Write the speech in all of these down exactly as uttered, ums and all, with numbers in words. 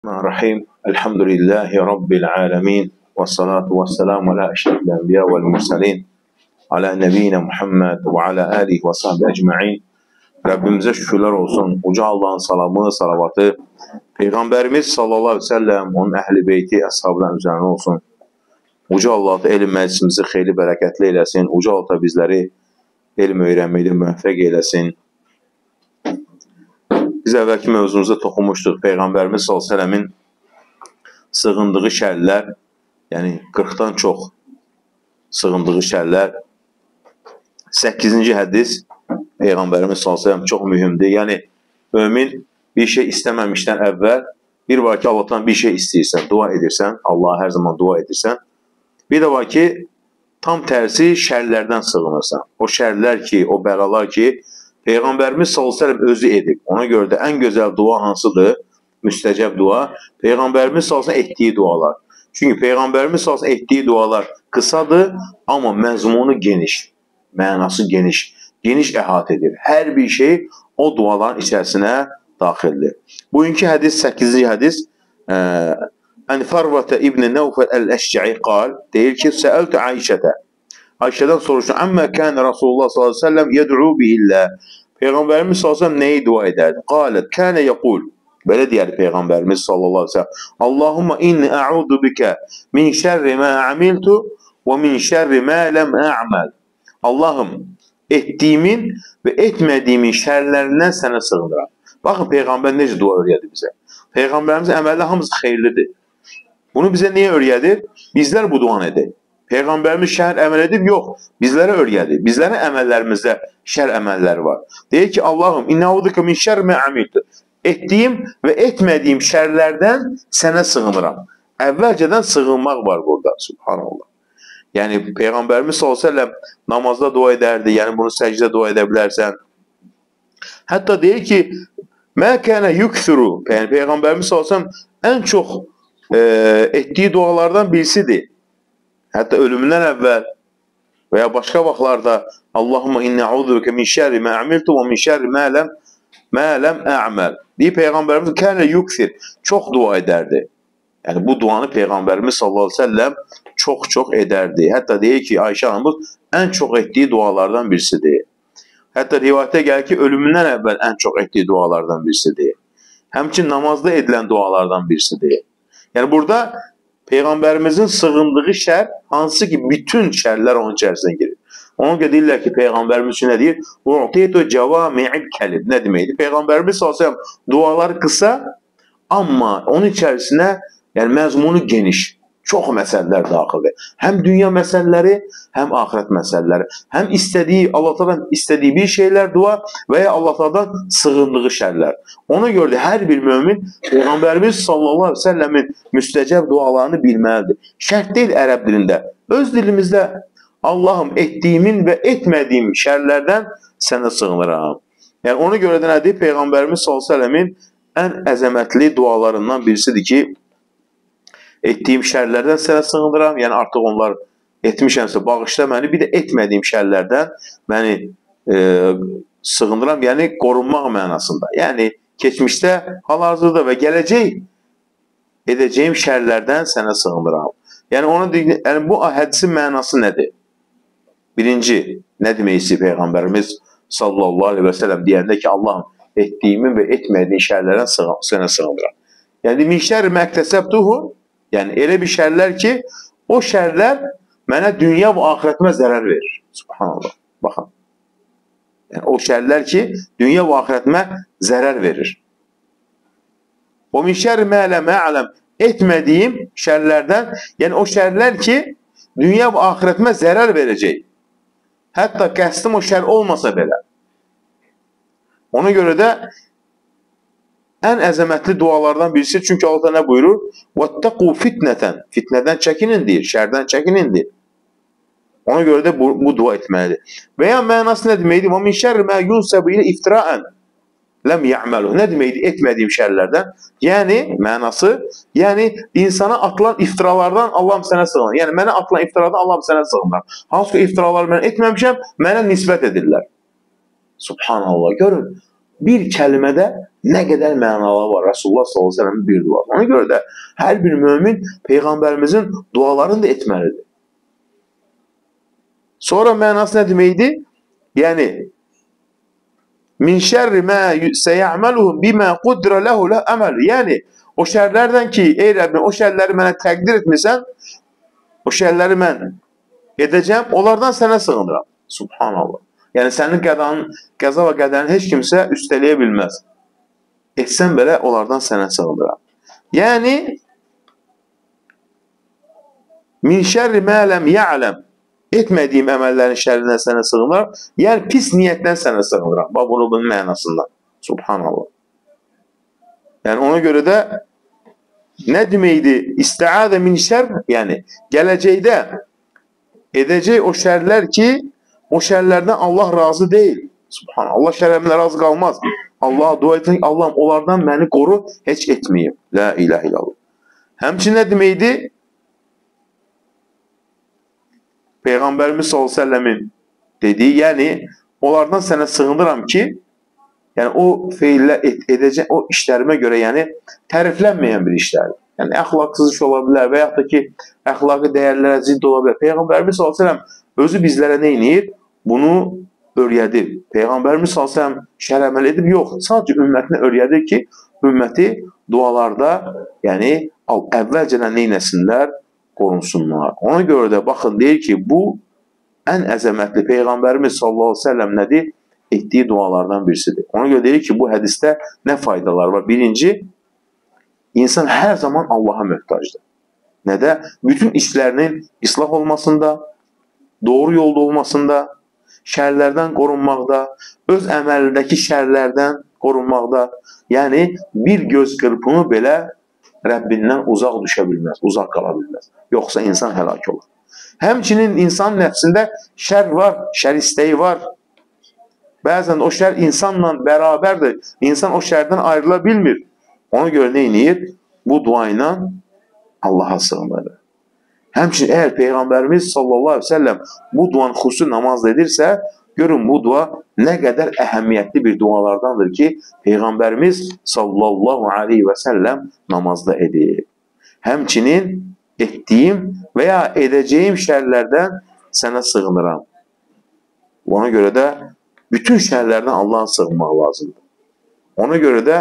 Bismillahirrahmanirrahim. Elhamdülillahi Rabbil alemin. Ve salatu ve selamu ala eşrefil enbiya vel mursalin. Ala nebiyyina Muhammed ve ala alihi ve sahbihi ecma'in. Rabbimize şükürler olsun. Uca Allah'ın salamı, salavatı Peygamberimiz sallallahu aleyhi ve sellem, onun ehli beyti, ashabından üzerine olsun. Uca Allah da elm meclisimizi xeyli bərəkətli eylesin. Uca Allah da bizleri elm öyrənməkdə müvəffəq eylesin. Biz əvvəlki mövzumuza toxunmuşduq. Peyğəmbərimiz sallallahu əleyhi və səlləmin sığındığı şərlər, yəni qırxdan çox sığındığı şərlər. səkkizinci hədis Peyğəmbərimiz sallallahu əleyhi və səlləm çox mühümdür. Yəni mömin bir şey istəməmişdən əvvəl bir var ki, Allahdan bir şey istəyirsən, dua edirsən, Allaha hər zaman dua edirsən. Bir də var ki, tam tərsi şərlərdən sığınırsan. O şərlər ki, o bəlalar ki, Peyğəmbərimiz sallallahu əleyhi və səlləm özü edib. Ona görə də ən gözəl dua hansıdır? Müstəcəb dua. Peyğəmbərimiz sallallahu əleyhi və səlləm etdiyi dualar. Çünki Peyğəmbərimiz sallallahu əleyhi və səlləm etdiyi dualar qısadır, amma məzmunu geniş, mənası geniş, geniş əhatə edir. Hər bir şey o duaların içərisinə daxildir. Bugünkü hədis, səkkizinci hədis, Ən Farvətə İbn Nəvfəl Əl-Əşcə'i qal, deyir ki, Səəltü Ayşətə. Ayşədən soruşun, Əmmə kənə Rasulullah sallallahu əleyhi və səlləm yəd'u bihillah. Peyğəmbərimiz sallallahu əleyhi və səlləm nəyi dua edərdi? Qalət, kənə yəqul. Belə deyər Peyğəmbərimiz sallallahu əleyhi və səlləm. Allahumma inni a'udu bikə min şərri mə amiltu və min şərri mə ləm a'mal. Allahım, etdiyimin və etmədiyimin şərlərindən sənə sığınıram. Baxın, Peyğəmbər necə dua öyrədi bizə? Peyğəmbərimizin əməlləri hamısı xeyirlidir. Bunu bizə niyə öyrədir? Bizlər bu duanı edək. Peyğəmbərimiz şər əməl edib? Yox. Bizlərə öyrədir. Bizlərin əməllərimizdə şər əməlləri var. Deyir ki, Allahım, innəudukə min şər mə amiltu. Etdiyim və etmədiyim şərlərdən sənə sığınıram. Əvvəlcədən sığınmaq var burada. Subhanallah. Yəni, Peyğəmbərimiz sallallahu əleyhi və səlləm namazda dua edərdi. Yəni, bunu səcdə dua edə bilərsən. Hətta deyir ki, mə kənə yükthuru. Yəni, Peyğəmbərimiz sallallahu əleyhi və səlləm ən çox e, etdiyi dualardan birisidir. Hətta ölümündən əvvəl və ya başqa vaxtlarda Allahumma inni a'udhu min şerri ma amiltu və min şerri ma lam ma lam a'mal. Deyib Peyğəmbərimiz kənə yukthir, çox dua edərdi. Yəni bu duanı Peyğəmbərimiz sallallahu əleyhi və səlləm çox-çox edərdi. Hətta deyir ki, Ayşə anamız ən çox etdiyi dualardan birisidir. Hətta rivayətə gəlir ki, ölümündən əvvəl ən çox etdiyi dualardan birisidir. Həmçinin namazda edilən dualardan birisidir. Yəni burada Peyğəmbərimizin sığındığı şər, hansı ki, bütün şərlər onun içərisinə girir. Ona görə deyirlər ki, Peyğəmbərimiz üçün nə deyir? U'tiytu cavami'il kəlim. Nə deməkdir? Peyğəmbərimiz sallallahu əleyhi və səlləm duaları qısa, amma onun içərisinə, yəni məzmunu geniş, çox məsələlər daxildir. Həm dünya məsələləri, həm axirət məsələləri. Həm istədiyi, Allah-Taala'dan istədiyi bir şeylər dua və ya Allah-Taala'dan sığındığı şərlər. Ona görə də hər bir mömin Peyğəmbərimiz sallallahu əleyhi və səlləmin müstəcəb dualarını bilməlidir. Şərt deyil ərəb dilində. Öz dilimizdə Allahım etdiyimin və etmədiyim şərlərdən sənə sığınıram. Yəni ona görə də nədir? Peyğəmbərimiz sallallahu əleyhi və səlləmin ən əzəmətli dualarından birisidir ki, etdiyim şərlərdən sənə sığınıram. Yəni artıq onlar etmişəmsə bağışla məni, bir də etmədiyim şərlərdən məni e, sığınıram. Yəni qorunmaq mənasında. Yəni keçmişdə, hal-hazırda və gələcək edəcəyim şərlərdən sənə sığınıram. Yəni, ona, yəni bu hədisin mənası nədir? Birinci, nə demək istəyir Peyğəmbərimiz sallallahu aleyhi və səlləm deyəndə ki, Allahım etdiyimin və etmədiyin şərlərdən sənə sığınıram. Yəni, min şərri məktəsəbtuhu, yəni elə bir şərlər ki, o şərlər mənə dünya və axirətimə zərər verir. Subhanallah. Baxın. Yəni, o şərlər ki, dünya və axirətimə zərər verir. O min şərri mə ləm a'lam, etmədiyim şərlərdən, yəni o şərlər ki, dünya və axirətimə zərər verəcək. Hətta qəsdim o şər olmasa belə. Ona görə də ən əzəmətli dualardan birisi, çünki Allah nə buyurur? وَاتَّقُوا fitnətən, fitnədən çəkinin deyir, şərdən çəkinin deyir. Ona görə də bu, bu dua etməlidir. Və ya mənası nə deməkdir? وَمِنْ شَرِّ مَا يُنْسَبُ إِلَى اِفْتِرَاءً ləm ya'malu. Nə deməkdir? Etmədiyim şərlərdən. Yəni, mənası, yəni insana atılan iftiralardan Allahım sənə sığınır. Yəni, mənə atılan iftiralardan Allahım sənə sığınır. Hansı ki, iftiraları mən etməmişəm, mənə nisbət edirlər. Subhanallah, görün. bir kəlmədə nə qədər mənaları var Rasulullah sallallahu əleyhi və səlləmin bir duası. Ona görə də hər bir mömin Peyğəmbərimizin dualarını da etməlidir. Sonra mənası nə deməkdir? Yəni min şerri ma sey'amaluhu bima qudra lahu la amal. Yəni o şərlərdən ki, ey Rəbbim, o şərləri mənə təqdir etmisən, o şərləri mən edəcəm, onlardan sənə sığınıram. Subhanallah. Yəni sənin qədanın, qəza və qədərini heç kimsə üstələyə bilməz. Etsən belə onlardan sənə sığınıram. Yəni min şerri ma lam ya'lam. Etmədiyim əməllərin şərrindən sənə sığınıram. Yəni pis niyyətdən sənə sığınıram. Bax bunu bunun mənasından. Subhanallah. Yəni ona görə də nə deməkdir? İstiadə min şər, yəni gələcəkdə edəcək o şərlər ki, o şərlərdən Allah razı deyil. Subhanallah. Allah şərlərindən razı qalmaz. Allah'a dua etmək, Allah'ım onlardan məni qoru, heç etməyim. La ilahe illallah. Həmçinin nə deməkdir? Peyğəmbərimiz sallallahu əleyhi və səlləmin dediyi, yəni onlardan sənə sığınıram ki, yəni o feillər et, edəcək o işlərimə görə, yəni təriflənməyən bir işlərdir. Yəni əxlaqsız iş ola bilər və yaxud da ki, əxlaqi dəyərlərə zidd ola bilər. Peyğəmbərimiz sallallahu əleyhi və səlləm özü bizlərə nə edir? Bunu öyrədir. Peyğəmbərimiz sallallahu əleyhi və səlləm şərh əməl edib, yox, sadəcə ümmətinə öyrədir ki, ümməti dualarda, yəni əvvəlcədən nə etsinlər? Qorunsunlar. Ona görə də baxın, deyir ki, bu ən əzəmətli Peyğəmbərimiz sallallahu əleyhi və səlləm nədir? Etdiyi dualardan birisidir. Ona görə deyir ki, bu hədisdə nə faydalar var? Birinci, insan hər zaman Allaha möhtacdır. Nədə? Bütün işlərinin islah olmasında, doğru yolda olmasında, şərlərdən qorunmaqda, öz əməlindəki şərlərdən qorunmaqda, yəni bir göz qırpımı belə Rəbbindən uzaq düşə bilməz, uzaq qala bilməz. Yoxsa insan həlak olur. Həmçinin insan nəfsində şər var, şər istəyi var. Bəzən o şər insanla bərabərdir. İnsan o şərdən ayrıla bilmir. Ona görə nə edir? Bu dua ilə Allaha sığınır. Həmçinin əgər Peyğəmbərimiz sallallahu əleyhi və səlləm bu duanı xüsusi namazla edirsə, görün bu dua nə qədər əhəmiyyətli bir dualardandır ki, Peyğəmbərimiz sallallahu aleyhi və səlləm namazda edir. Həmçinin etdiyim və ya edəcəyim şərlərdən sənə sığınıram. Ona görə də bütün şərlərdən Allah'a sığınmaq lazımdır. Ona görə də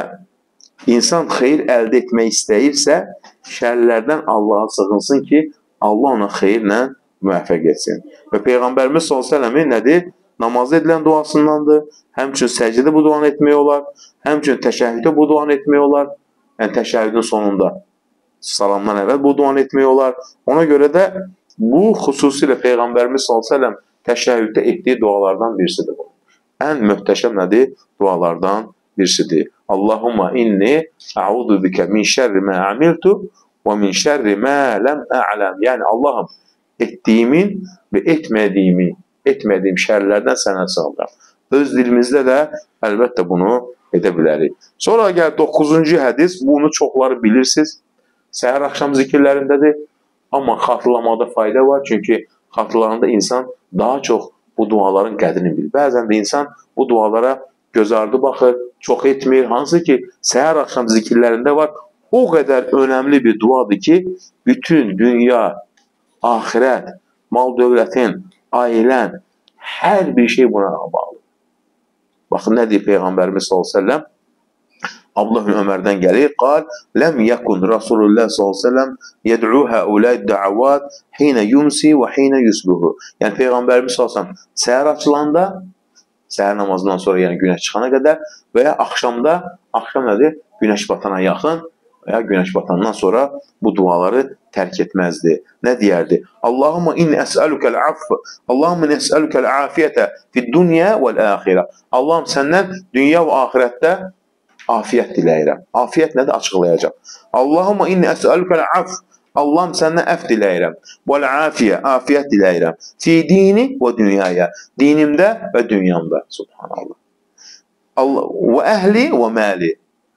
insan xeyir əldə etmək istəyirsə, şərlərdən Allah'a sığınsın ki, Allah ona xeyirlə müvəffəq etsin. Və Peyğəmbərimiz sallallahu əleyhi və səlləmin nədir? Namazda edilən duasındandır. Həmçinin səcdə bu duanı etmək olar. Həmçinin təşəhhüddə bu duanı etmək olar. Yəni təşəhhüdün sonunda salamdan əvvəl bu duanı etmək olar. Ona görə də bu xüsusilə Peyğəmbərimiz sallallahu əleyhi və səlləm təşəhhüddə etdiyi dualardan birisidir. Ən möhtəşəm nədir? Dualardan birisidir. Allahumma inni a'udhu bika min şerri ma amiltu və min şerri ma lam a'lam. Yəni Allahım, etdiyimin və etmədiyimi etmədiyim şərlərdən sənə sığınıram. Öz dilimizdə də əlbəttə bunu edə bilərik. Sonra gəl doqquzuncu hədis, bunu çoxları bilirsiniz. Səhər axşam zikirlərindədir. Amma xatırlamada fayda var. Çünki xatırlarında insan daha çox bu duaların qədrini bilir. Bəzən də insan bu dualara göz ardı baxır, çox etmir. Hansı ki, səhər axşam zikirlərində var. O qədər önəmli bir duadır ki, bütün dünya, ahirət, mal dövlətin, ailən, hər bir şey buna bağlı. Baxın, nə deyir Peyğəmbərimiz sallallahu əleyhi və səlləm? Abdullah ibn Ömərdən gəlir. Qal, ləm yəkun Rasulullah sallallahu əleyhi və səlləm yəd'u həuləy da'avat hinə yumsi və hinə yusbuhu. Yəni Peyğəmbərimiz sallallahu əleyhi və səlləm səhər açılanda, səhər namazından sonra, yəni günəş çıxana qədər və ya axşamda, axşam nədir? Günəş batana yaxın və ya günəş batandan sonra bu duaları tərk etməzdi. Nə deyərdi? Allahumma inni əsəlükəl aff, Allahumma inni əsəlükəl afiyyətə fid-dunya vəl-əxirə. Allahım, səndən dünya və axirətdə afiyət diləyirəm. Afiyət nədir? Açıqlayacaq. Allahumma inni əsəlükəl aff, Allahım, səndən əf diləyirəm. Vəl-afiyyə, afiyət diləyirəm. Fi dini və dünyaya, dinimdə və dünyamda. Subhanallah. Allah, və əhli və məli,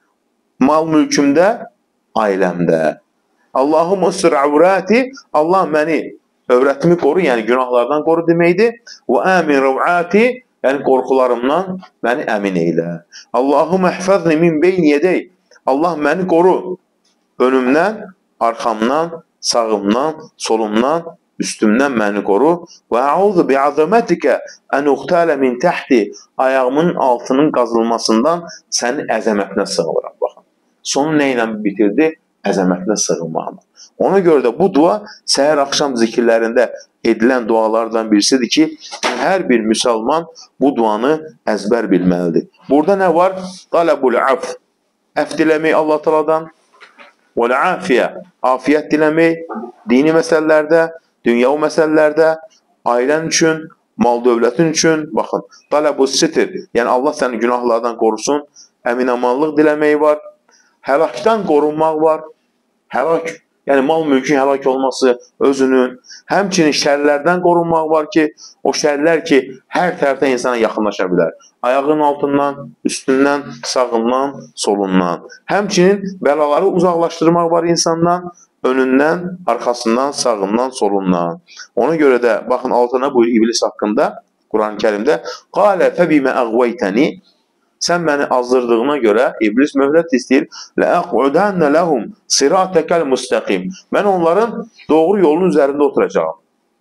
mal mülkümdə, ailəmdə. Allahumma ustur avrati, Allah məni, övrətimi qoru, yəni günahlardan qoru deməkdir. Və amin rəvati, Yəni qorxularımdan məni əmin eylə. Allahumma ihfazni min beyni yedey. Allah məni qoru. Önümdən, arxamdan, sağımdan, solumdan, üstümdən məni qoru. Və a'udhu bi'azamatika an uqtala min tahti. Ayağımın altının qazılmasından sənin əzəmətinə sığınıram. Baxın. Sonu nə ilə bitirdi? Əzəmətinə sığınmaqla. Ona görə də bu dua səhər axşam zikirlərində edilən dualardan birisidir ki, hər bir müsəlman bu duanı əzbər bilməlidir. Burada nə var? Talabul af. Əf diləmək Allah Taala'dan. Vəl afiyə. Afiyət diləmək dini məsələlərdə, dünyavi məsələlərdə, ailən üçün, mal dövlətin üçün. Baxın, talabus sitir. Yəni Allah səni günahlardan qorusun. Əminamanlıq diləmək var. Həlakdan qorunmaq var. Həlak, yəni mal mülkün həlak olması özünün. Həmçinin şərlərdən qorunmaq var ki, o şərlər ki, hər tərəfdən insana yaxınlaşa bilər. Ayağın altından, üstündən, sağından, solundan. Həmçinin bəlaları uzaqlaşdırmaq var insandan, önündən, arxasından, sağından, solundan. Ona görə də, baxın altına buyur iblis haqqında, Quran-ı Kərimdə, قَالَ فَبِمَ أَغْوَيْتَنِ Sən məni azdırdığına görə iblis möhlət istəyir. لَأَقْعُدَنَّ لَهُمْ صِرَاتَكَ الْمُسْتَقِيمِ Mən onların doğru yolun üzərində oturacağım.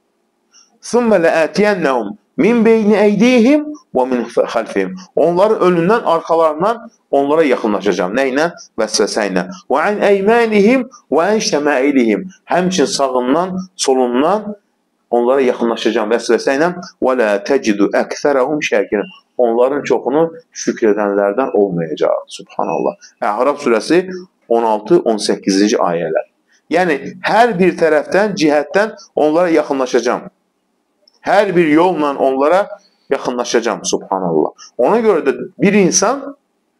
ثُمَّ لَأَتِيَنَّهُمْ مِنْ بَيْنِ أَيْدِيهِمْ وَمِنْ خَلْفِهِمْ Onların önündən, arxalarından onlara yaxınlaşacağım. Nə ilə? Vəsvəsə ilə. وَعَنْ أَيْمَانِهِمْ وَعَنْ شَمَائِلِهِمْ Həmçin sağından, solundan onlara yaxınlaşacağım vəsvəsə ilə. وَلَا تَجِدُ أَكْثَرَهُمْ شَاكِرًا Onların çoxunu şükredənlərdən olmayacaq. Subhanallah. Əraf surəsi on altı on səkkizinci ayələr. Yəni, hər bir tərəfdən, cihətdən onlara yaxınlaşacağım. Hər bir yolla onlara yaxınlaşacağım. Subhanallah. Ona görə də bir insan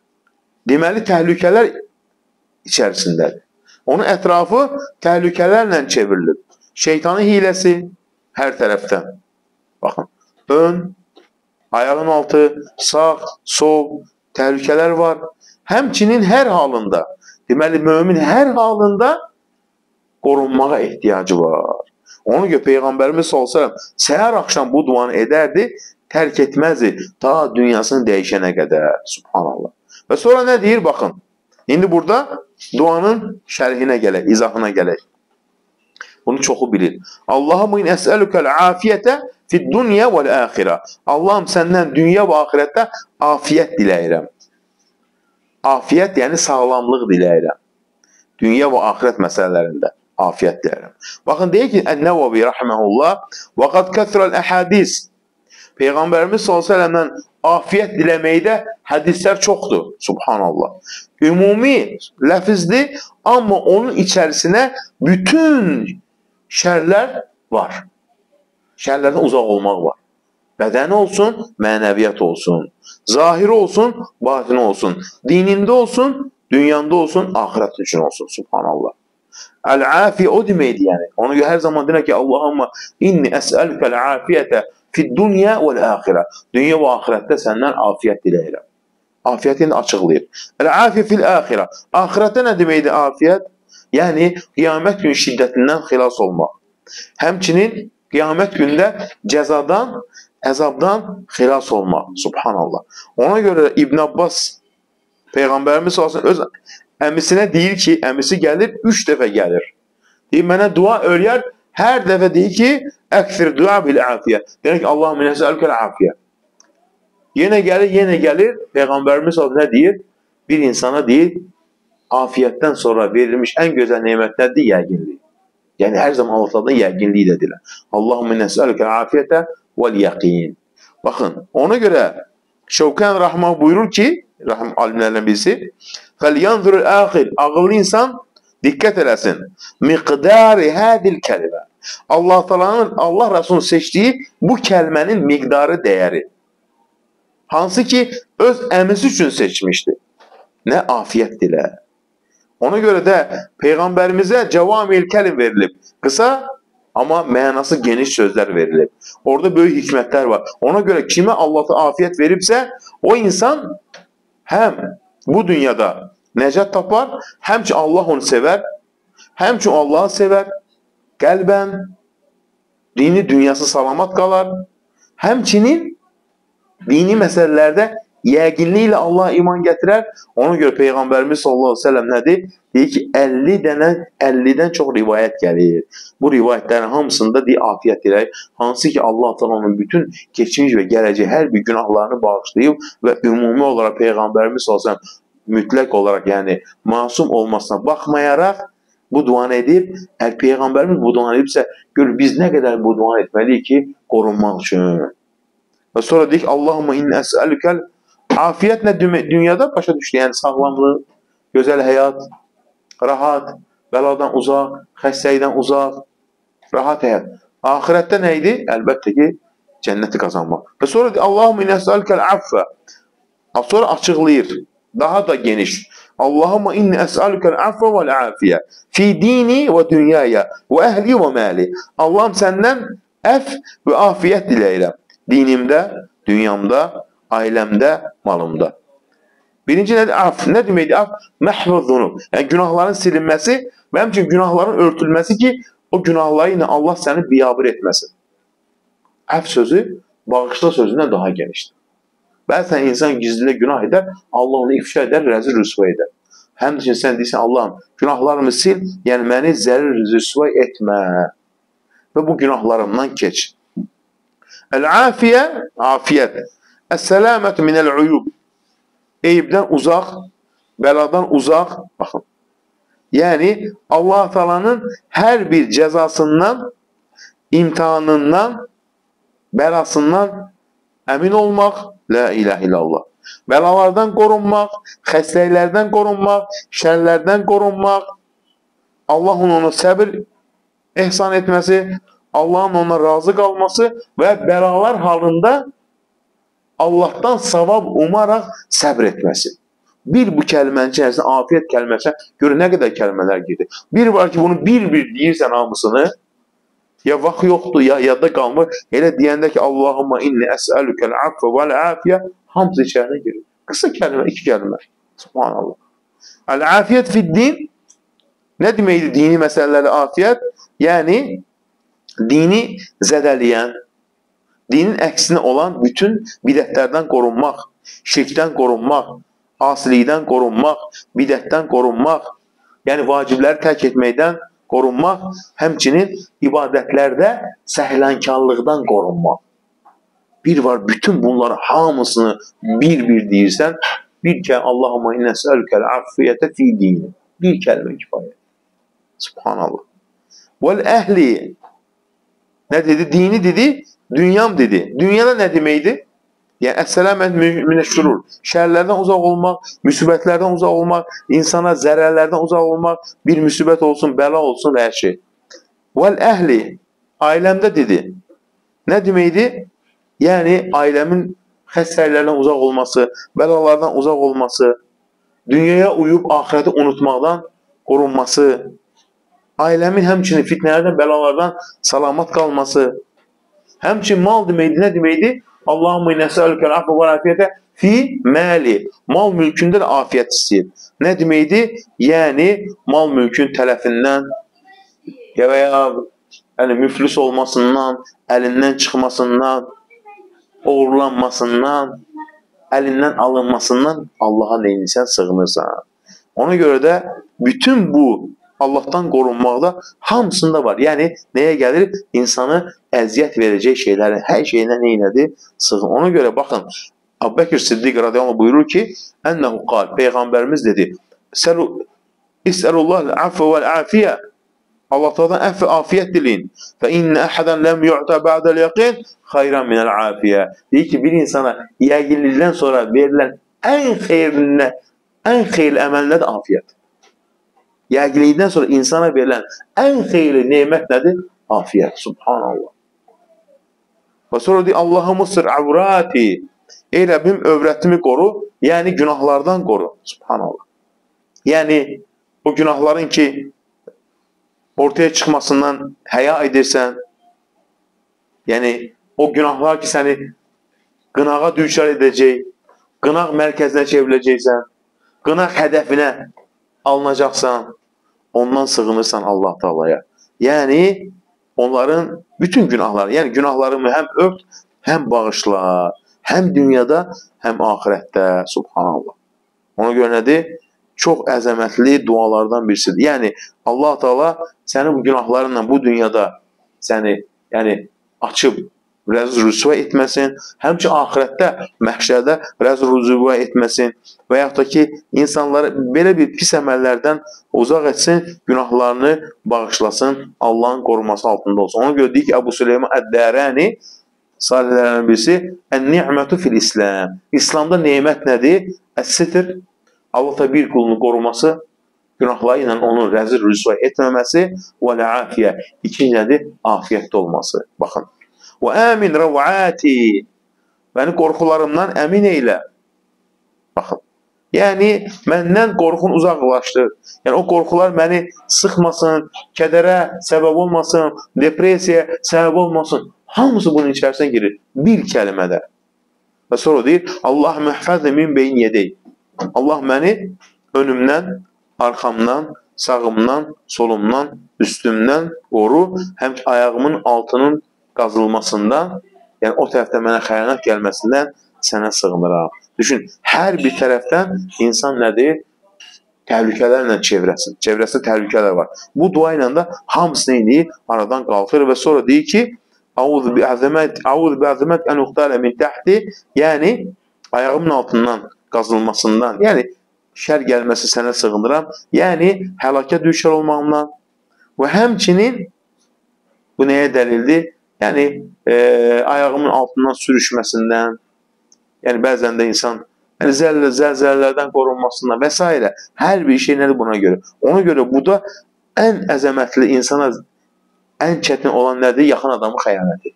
deməli təhlükələr içərisindədir. Onun ətrafı təhlükələrlə çevrilir. Şeytanın hiləsi hər tərəfdən. Baxın, ön, ayağın altı, sağ, sol, təhlükələr var. Həmçinin hər halında, deməli, mömin hər halında qorunmağa ehtiyacı var. Ona görə Peyğəmbərimiz sallallahu əleyhi və səlləm səhər axşam bu duanı edərdi, tərk etməzdi, ta dünyasını dəyişənə qədər. Subhanallah. Və sonra nə deyir? Baxın, indi burada duanın şərhinə gələk, izahına gələk. Bunu çoxu bilir. Allahumma in əsəlükəl afiyyətə fid-dunya vəl-əxirə. Allahım səndən dünya və axirətdə afiyət diləyirəm. Afiyət yəni sağlamlıq diləyirəm. Dünya və axirət məsələlərində afiyət diləyirəm. Baxın, deyir ki, Ən-Nəvəvi rəhməhullah və qad kəsrəl əhədis. Peyğəmbərimiz sallallahu əleyhi və səlləmdən afiyət diləməkdə hədislər çoxdur. Subhanallah. Ümumi ləfizdir, amma onun içərisinə bütün şərlər var. Şərlərdən uzaq olmaq var. Bədəni olsun, mənəviyyat olsun. Zahiri olsun, batini olsun. Dinində olsun, dünyanda olsun, axirət üçün olsun. Subhanallah. Əl-afiyə o deməkdir yəni. Ona görə hər zaman deyək ki, Allahumma inni əsəlükəl afiyyətə fid-dunya vəl-əxirə. Dünya və axirətdə səndən afiyət diləyirəm. Afiyyətini açıqlayır. Əl-afiyə fil-əxirə. Axirətdə nə deməkdir afiyət? Yəni, qiyamət günü şiddətindən xilas olmaq. Həmçinin qiyamət gündə cəzadan, əzabdan xilas olmaq. Subhanallah. Ona görə İbn Abbas, Peyğəmbərimiz sallallahu öz əmisinə deyir ki, əmisi gəlir, üç dəfə gəlir. Deyir, mənə dua öyrər, hər dəfə deyir ki, əksir dua bil-afiyə. Deyir ki, Allahım nəsəlükəl afiyə. Yenə gəlir, yenə gəlir, Peyğəmbərimiz sallallahu nə deyir? Bir insana deyir, afiyətdən sonra verilmiş ən gözəl nemətlərdir yəqinlik. Yəni, hər zaman Allah'dan yəqinliyi də dilə. Allahümme nəsəlükə afiyyətə vəl-yəqin. Baxın, ona görə Şevkan Rahman buyurur ki, Rahim alimlərdən birisi, فَلْيَنْظُرُ الْآخِرِ Ağıllı insan diqqət eləsin. Miqdari hədil kəlimə. Allah Taala'nın, Allah Resulü'nün seçdiyi bu kəlmənin miqdarı dəyəri. Hansı ki, öz əmisi üçün seçmişdir. Nə afiyət dilə. Ona görə də Peyğəmbərimizə cəvamil kəlim verilib. Qısa, amma mənası geniş sözlər verilib. Orada böyük hikmətlər var. Ona görə kimə Allah afiyət veribsə, o insan həm bu dünyada nəcət tapar, həm ki Allah onu sevər, həm ki Allahı sevər, qəlbən, dini dünyası salamat qalar, həmçinin dini məsələlərdə yəqinliklə Allah'a iman gətirər. Ona görə Peyğəmbərimiz sallallahu aleyhi ve sellem nədir? Deyir ki, əlli dənə, əllidən çox rivayət gəlir. Bu rivayətlərin hamısında deyir, afiyət deyir. Hansı ki, Allah onun bütün keçmiş və gələcək hər bir günahlarını bağışlayıb və ümumi olaraq Peyğəmbərimiz sallallahu aleyhi ve sellem mütləq olaraq, yəni masum olmasına baxmayaraq bu duanı edib. Əgər Peyğəmbərimiz bu duanı edibsə, gör biz nə qədər bu duanı etməliyik ki, qorunmaq üçün. Və sonra deyik, Allahumma inni əsəlükəl afiyət nə dünyada başa düşdü? Yəni sağlamlıq, gözəl həyat, rahat, bəladan uzaq, xəstəlikdən uzaq, rahat həyat. Ahirətdə nə idi? Əlbəttə ki, cənnəti qazanmaq. Və sonra deyir, Allahumma inni əsəlükəl affə. Sonra açıqlayır, daha da geniş. Allahumma inni əsəlükəl affə vəl afiyə fi dini və dünyaya və əhli və məli. Allahım səndən əff və afiyət diləyirəm. Dinimdə, dünyamda, ailəmdə, malımda. Birinci nədir? Af. Nə deməkdir? Af, məhvə zunub. Yəni günahların silinməsi və həmçinin günahların örtülməsi ki, o günahları ilə Allah səni biyabır etməsin. Af sözü, bağışla sözündən daha genişdir. Bəzən insan gizlilə günah edər, Allah onu ifşa edər, rəzil rüsva edər. Həmçinin sən deyirsən, Allahım, günahlarımı sil, yəni məni zərir rüsva etmə və bu günahlarımdan keç. Əl-afiyə, afiyət. Əs-səlamətü minəl-uyub. Eyibdən uzaq, bəladan uzaq. Baxın. Yəni, Allah Taala'nın hər bir cəzasından, imtihanından, bəlasından əmin olmaq, la ilahe illallah. Bəlalardan qorunmaq, xəstəliklərdən qorunmaq, şərlərdən qorunmaq, Allahın ona səbir ehsan etməsi, Allahın ona razı qalması və bəlalar halında Allahdan savab umaraq səbr etməsi. Bir bu kəlmənin içərisində afiyət kəlməsi, görün nə qədər kəlmələr gedir. Bir var ki, bunu bir-bir deyirsən hamısını, ya vaxt yoxdur, ya yadda qalmır. Elə deyəndə ki, Allahumma inni əsəlükəl affə vəl afiyə, hamısı içərinə girir. Qısa kəlmə, iki kəlmə. Subhanallah. Əl-afiyyət fid-din, nə deməkdir dini məsələləri afiyət? Yəni, dini zədələyən, dinin əksinə olan bütün bidətlərdən qorunmaq, şirkdən qorunmaq, asilikdən qorunmaq, bidətdən qorunmaq, yəni vacibləri tərk etməkdən qorunmaq, həmçinin ibadətlərdə səhlənkarlıqdan qorunmaq. Bir var, bütün bunları hamısını bir-bir deyirsən, bir kəlmə, Allahumma innə əsəlükəl affiyyətə fi dini. Bir kəlmə kifayət. Subhanallah. Vəl əhli, nə dedi? Dini dedi, dünyam dedi. Dünyada nə deməkdir? Yəni, əs-səlamət minəşşurur. Şərlərdən uzaq olmaq, müsibətlərdən uzaq olmaq, insana zərərlərdən uzaq olmaq, bir müsibət olsun, bəla olsun və hər şey. Vəl əhli, ailəmdə dedi. Nə deməkdir? Yəni, ailəmin xəstəliklərdən uzaq olması, bəlalardan uzaq olması, dünyaya uyub axirəti unutmaqdan qorunması, ailəmin həmçinin fitnələrdən, bəlalardan salamat qalması, həmçinin mal deməkdir, nə deməkdir? Allahumma nəsəlükəl afə və afiyətə fi məli. Mal mülkündə də afiyət istəyir. Nə deməkdir? Yəni, mal mülkün tələfindən ya və ya yəni, müflis olmasından, əlindən çıxmasından, uğurlanmasından, əlindən alınmasından Allaha neyinsən, sığınırsan. Ona görə də bütün bu Allahdan qorunmaqda hamısında var. Yəni, nəyə gəlir? İnsanı əziyyət verəcək şeylərin hər şeyinə neynədir? Sığın. Ona görə baxın, Əbu Bəkir Siddiq radiyallahu buyurur ki, Ənəhu qal, Peyğəmbərimiz dedi, İstərullah əffə vəl-əfiyyə, Allah Taala'dan əff və afiyyət diləyin. Fə innə əhədən ləm yu'tə bə'dəl yəqin xayran minəl-əfiyyə. Deyir ki, bir insana yəqinlikdən sonra verilən ən xeyirlinə, ən xeyirli əməl nədir? Afiyyət. Yəqinlikdən sonra insana verilən ən xeyirli nemət nədir? Afiyyət. Subhanallah. Və sonra deyir, Allah'ı sır avrati. Ey Rəbbim, övrətimi qoru, yəni günahlardan qoru. Subhanallah. Yəni, o günahların ki, ortaya çıxmasından həya edirsən, yəni, o günahlar ki, səni qınağa düşər edəcək, qınaq mərkəzinə çevriləcəksən, qınaq hədəfinə alınacaqsan, ondan sığınırsan Allah Taala'ya. Yəni, onların bütün günahları, yəni günahlarımı həm ört, həm bağışla, Həm dünyada, həm ahirətdə. Subhanallah. Ona görə nədir? Çox əzəmətli dualardan birisidir. Yəni, Allah Teala səni bu günahlarınla bu dünyada səni yəni, açıb rəz rüsva etməsin, həmçə ahirətdə, məhşərdə rəz rüsva etməsin və yaxud da ki, insanları belə bir pis əməllərdən uzaq etsin, günahlarını bağışlasın, Allahın qoruması altında olsun. Ona görə deyik ki, Əbu Süleyman Əd-Dərəni salihlərdən birisi, ən-ni'mətu fil-İslam. İslamda nemət nədir? Əs-sitr. Allah bir qulunu qoruması, günahları ilə onun rəzil rüsva etməməsi və lə-afiyə. İkinci nədir? Afiyyətdə olması. Baxın. Və əmin rəvəati. Məni qorxularımdan əmin eylə. Baxın. Yəni, məndən qorxun uzaqlaşdır. Yəni, o qorxular məni sıxmasın, kədərə səbəb olmasın, depressiyaya səbəb olmasın. Hamısı bunun içərisinə girir. Bir kəlmədə. Və sonra deyir, Allah mühfəzə min beyin yedək. Allah məni önümdən, arxamdan, sağımdan, solumdan, üstümdən qoru, həm ayağımın altının qazılmasından, yəni o tərəfdə mənə xəyanət gəlməsindən sənə sığınıram. Düşün, hər bir tərəfdən insan nədir? Təhlükələrlə çevrəsin. Çevrəsində təhlükələr var. Bu dua ilə də hamısını inir, aradan qalxır və sonra deyir ki, Əuzu bi-əzəmət ən uxtələ min təhti, yəni ayağımın altından qazılmasından, yəni şər gəlməsi sənə sığınıram, yəni həlakət düşər olmağımdan və həmçinin bu nəyə dəlildir? Yəni e, ayağımın altından sürüşməsindən, yəni bəzən də insan yəni, zəllə, zəlzələlərdən qorunmasından və s. Hər bir şey nədir buna görə? Ona görə bu da ən əzəmətli insana ən çətin olan nədir? Yaxın adamın xəyanəti.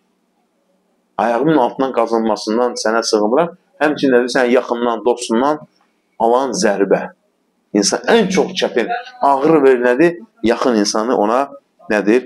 Ayağımın altından qazınmasından sənə sığınıram, həmçinin nədir? Sən yaxından, dostundan alan zərbə. İnsan ən çox çətin, ağır verir nədir? Yaxın insanı ona nədir?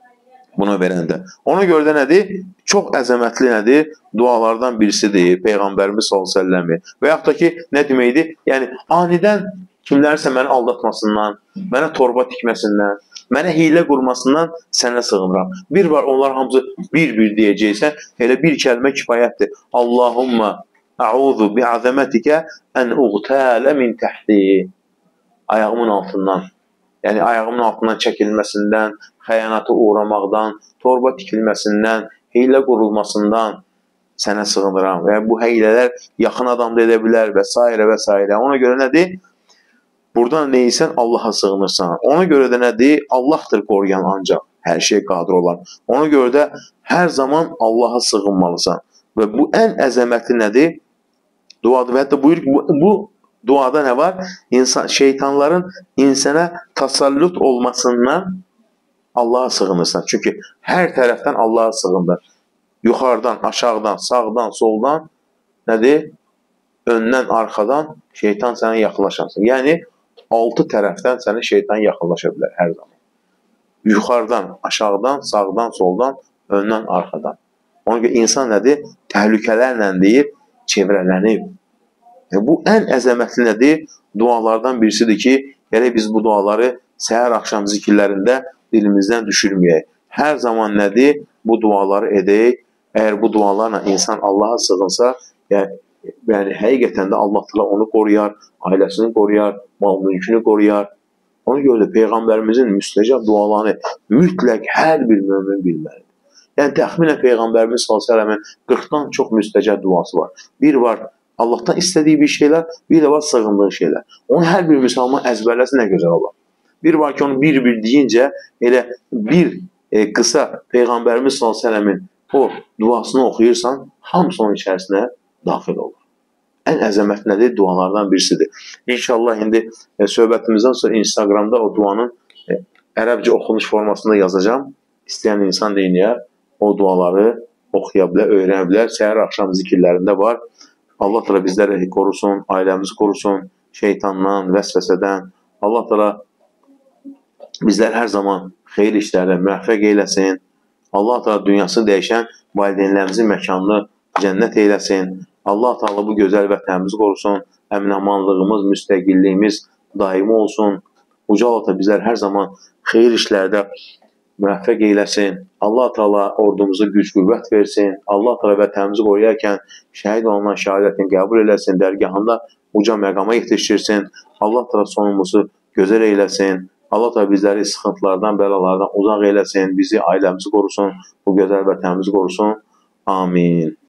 Buna verəndə. Ona görə də nədir? Çox əzəmətli nədir? Dualardan birisidir Peyğəmbərimiz sallallahu əleyhi və səlləm. Və yaxud da ki, nə deməkdir? Yəni, anidən kimlərsə məni aldatmasından, mənə torba tikməsindən, mənə hiylə qurmasından sənə sığınıram. Bir var, onlar hamısı bir-bir deyəcəksə, elə bir kəlmə kifayətdir. Allahumma əuzu bi'azəmətikə ən uğtələ min təhti. Ayağımın altından, yəni ayağımın altından çəkilməsindən, xəyanata uğramaqdan, torba tikilməsindən, hiylə qurulmasından sənə sığınıram. Və bu hiylələr yaxın adam da edə bilər və s. və s. Ona görə nədir? Buradan neysən? Allaha sığınırsan. Ona görə də nədir? Allahdır qoruyan ancaq hər şey qadir olan. Ona görə də hər zaman Allaha sığınmalısan. Və bu ən əzəmətli nədir? Duadır. Və hətta buyur ki, bu, bu duada nə var? İnsan, şeytanların insana tasallut olmasından Allaha sığınırsan. Çünki hər tərəfdən Allaha sığındır. Yuxarıdan, aşağıdan, sağdan, soldan nədir? Öndən, arxadan şeytan sənə yaxınlaşansın. Yəni, altı tərəfdən sənə şeytan yaxınlaşa bilər hər zaman. Yuxarıdan, aşağıdan, sağdan, soldan, öndən, arxadan. Ona görə insan nədir? Təhlükələrlə deyib, çevrələnib. E, bu ən əzəmətli nədir? Dualardan birisidir ki, gələk biz bu duaları səhər axşam zikirlərində dilimizdən düşürməyək. Hər zaman nədir? Bu duaları edək. Əgər bu dualarla insan Allaha sığınsa, yəni, yəni həqiqətən də Allah təala onu qoruyar, ailəsini qoruyar, mal-mülkünü qoruyar. Ona görə də Peyğəmbərimizin müstəcab dualarını mütləq hər bir mömin bilməlidir. Yəni, təxminən Peyğəmbərimiz sallallahu əleyhi və səlləmin qırxdan çox müstəcab duası var. Bir var Allahdan istədiyi bir şeylər, bir də var sığındığı şeylər. Onu hər bir müsəlman əzbərləsi nə gözəl olar. Bir var ki, onu bir-bir deyincə, elə bir e, qısa Peyğəmbərimiz sallallahu əleyhi və səlləmin o duasını oxuyursan, hamısı onun içərisinə daxil olur. Ən əzəmət nədir? Dualardan birisidir. İnşallah, indi e, söhbətimizdən sonra Instagramda o duanın e, ərəbcə oxunuş formasında yazacağım. İstəyən insan deyinlər, o duaları oxuya bilər, öyrənə bilər. Səhər axşam zikirlərində var. Allah təala bizləri qorusun, ailəmizi qorusun, şeytandan, vəsvəsədən. Allah təala bizlər hər zaman xeyir işlərdə müvəffəq eyləsin. Allah təala dünyasını dəyişən valideynlərimizin məkanını cənnət eyləsin. Allah Teala bu gözəl vətənimizi qorusun, əmin-amanlığımız, müstəqilliyimiz daimi olsun. Uca Allah da bizlər hər zaman xeyir işlərdə müvəffəq eyləsin. Allah Teala ordumuza güc qüvvət versin. Allah Teala vətənimizi qoruyarkən şəhid olunan şəhadətini qəbul eləsin. Dərgahında uca məqama yetişdirsin. Allah Teala sonumuzu gözəl eyləsin. Allah Teala bizləri sıxıntılardan, bəlalardan uzaq eyləsin. Bizi, ailəmizi qorusun. Bu gözəl vətənimizi qorusun. Amin.